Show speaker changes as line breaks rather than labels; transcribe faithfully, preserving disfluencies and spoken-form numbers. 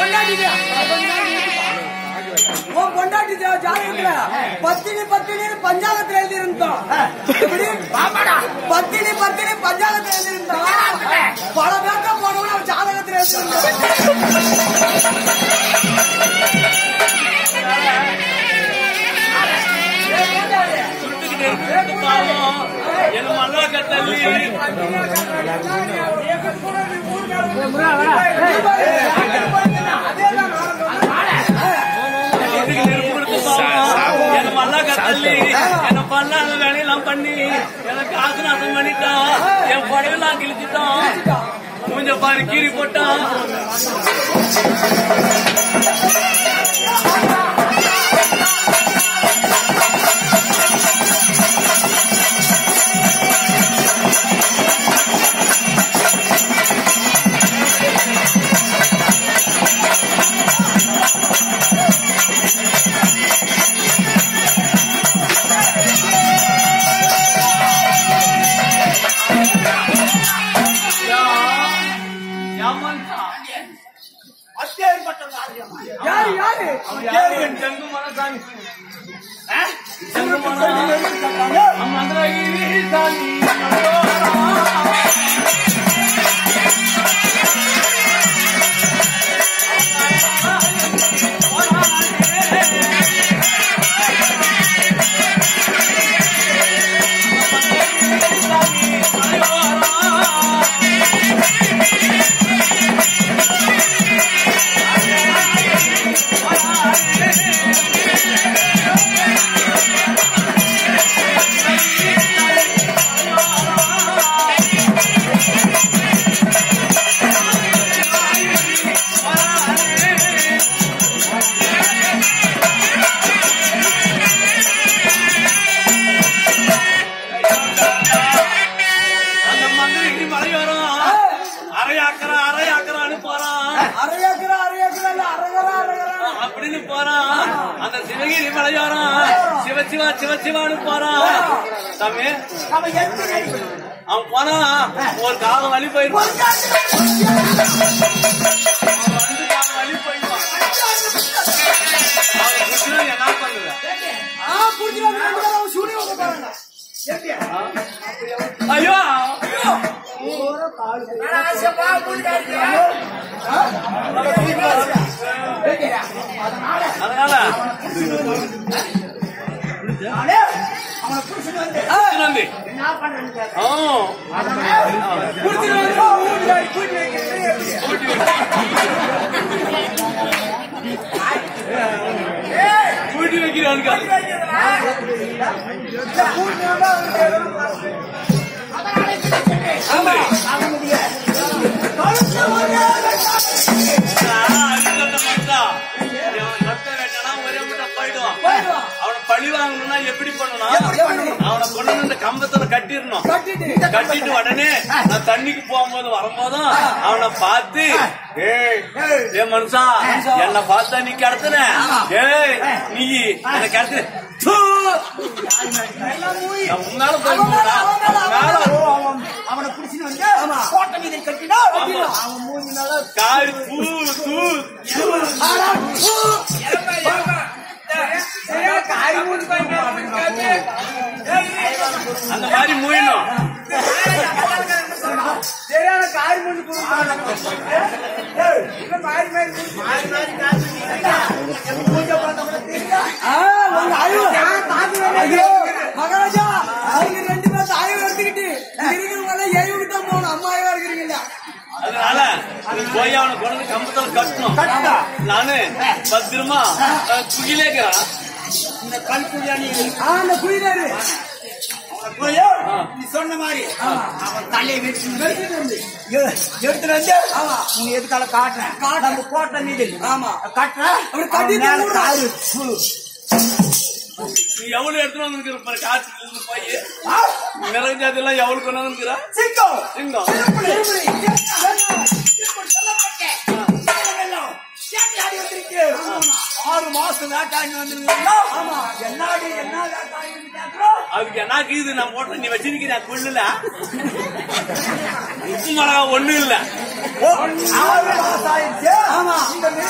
பொண்டாட்டி ஜாதகத்துல பத்தினி பத்தினி பஞ்சாங்கத்துல எழுதி இருந்தோம். பத்தினி பத்தினி பஞ்சாங்கத்துல எழுதி இருந்தோம். பல பேர்த்த போனவங்க ஜாதகத்துல எழுதி
என்ன பண்ணாத வேலையெல்லாம் பண்ணி எனக்கு காசு நாசம் பண்ணிட்டான். என் புடவைலாம் கிழிச்சிட்டான். மூஞ்ச பாரு கீறி போட்டான். அப்படின்னு போறான். அந்த சிவகிரி மலையோரம் சிவ சிவா சிவ சிவான்னு போறான். சாமி அவன் போனா ஒரு காலம் வழி போயிருவான். வழி போயிடுவான். என்ன பண்ணுவேன்? ஐயோ அதனால கூட்டி வைக்கிறான். அவனை பழி வாங்கணும்னா எப்படி பண்ணணும்? அவனை கொண்டு இந்த கம்பத்துல கட்டிடணும். கட்டிட்டு உடனே நான் தண்ணிக்கு போகும்போது வரும்போதும் அவனை பார்த்து ஏ மனுஷா என்ன பார்த்தா நீ கிடத்துன, ஏய் நீ என்ன கிடத்து முன்னால போய்
அவனை புடிச்சுட்டு வந்து கோட்டை மீது கட்டினா அவன் மூணு நாளா
காய் பூ தூ அந்த மாதிரி மூயணும்.
சரியான காய் மூணு மகாராஜா அவங்க ரெண்டு பேரும் ஆய்வு எடுத்துக்கிட்டு இருக்கிறவங்க ஏழுகிட்ட போகணும். அம்மாவா இருக்கிறீங்க.
அதனால போய் அவனை கொண்டு கம்பத்துல கட்டணும். நானு பத்திரமா குயிலேக்கிறான்.
இந்த கல் குழியானி அந்த குயிலாரு நீ சொன்ன மாதிரி அவன் தலையை எடுத்துட்டு வந்து நீ எதுக்கால காட்டுறேன் நம்ம கோட்டை மீது காட்டுறேன்.
நீ எவ்வளவு எடுத்துட்டு வந்துருக்கிற காற்று போய் நிறைஞ்சதெல்லாம் எவ்வளவு கொண்டு வந்துருக்கிற
சிங்கம்
சிங்கம்
ஆறு மாசம் வேட்டாணி வந்துருக்கீங்களா?
அதுக்கு என்ன இது நான் போட்ட நீ வச்சிருக்கிறேன் கொள்ளுல உப்பு மிளகா ஒண்ணு இல்ல.
ஆறு மாசம் ஆயிடுச்சு. இந்த